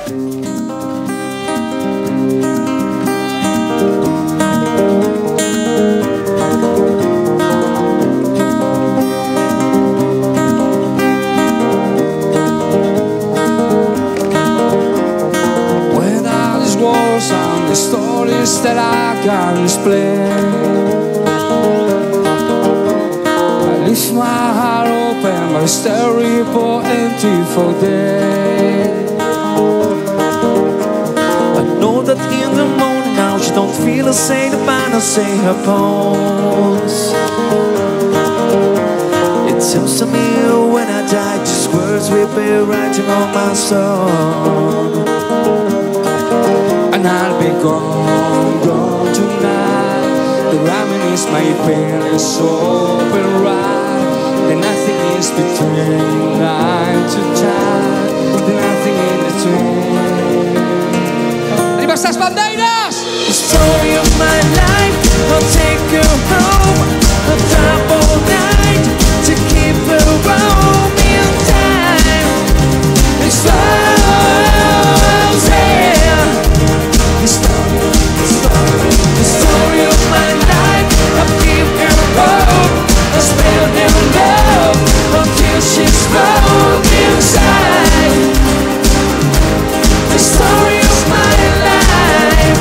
The stories that I can explain, I leave my heart open, my storyboard empty for days. I know that in the morning now she don't feel the same about her, say her bones. It seems to me when I die, these words will be writing on my soul. And I'll be gone, gone tonight. The ramen is my pain, it's open right. Then nothing is between 9 to 10. Then nothing in between. ¡Arriba estas bandeiras! The story of my life, I'll take her home. I'll drive all night to keep her home in time. It's roses, yeah. The story of my life, I'll keep her home. I'll spell her love until she's broke inside. The story of my life.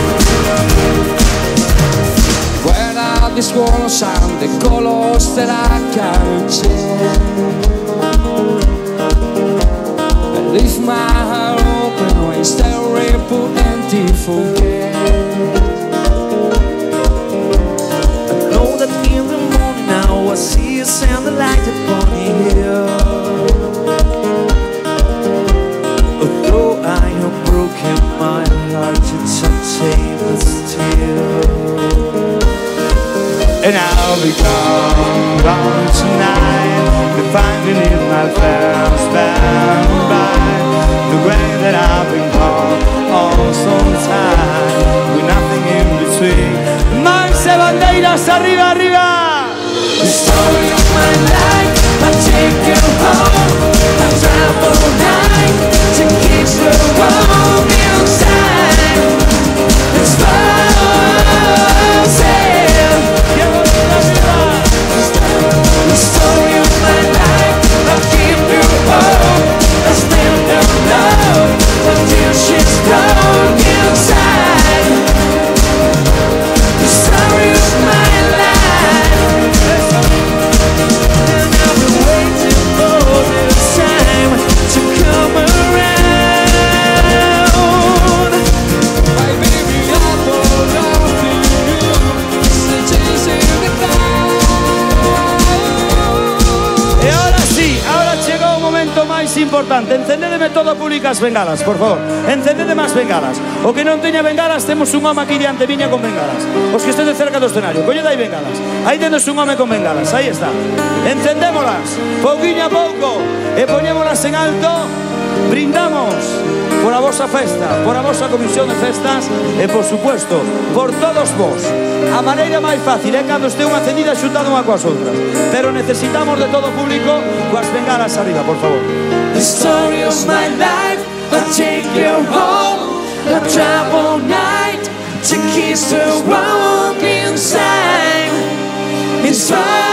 Where are these walls and the colors that I can't change? I leave my heart open when staring for empty forget. I know that in the morning now I see you send the light upon the hill. Although I have broken my heart, it's unstable still. And I'll be gone, gone tonight. If I beneath my flowers bound by the way that I've been called all some time, with nothing in between. Marce bandeiras, arriba, arriba. The story of my life, I'll take you home. I'll drive all night to keep her warm inside. It's the story of my life, I'll keep you home. I'll spend her love until she's broke inside. The story of my life. And I've been waiting for this time to come around. My baby, I'm all down to you. It's the chasing the E ahora sí, ahora chegou o momento máis importante. Encendedeme todo público as bengalas, por favor. Encendedeme as bengalas. O que non teña bengalas, temos un home aquí diante viña con bengalas. Os que estén cerca do escenario, colled aí bengalas. Aí tendes un home con bengalas, aí está. Encendémolas, pouquiño a pouco, e poñémolas en alto. Brindamos por a vosa festa, por a vosa comisión de festas e, por supuesto, por todos vos. A maneira máis fácil é cando este unha encendida xuntado unha coas outras. Pero necesitamos de todo o público coas bengalas arriba, por favor. The story of my life, I'll take you home. I'll drive all night to kiss her warm inside. It's fine.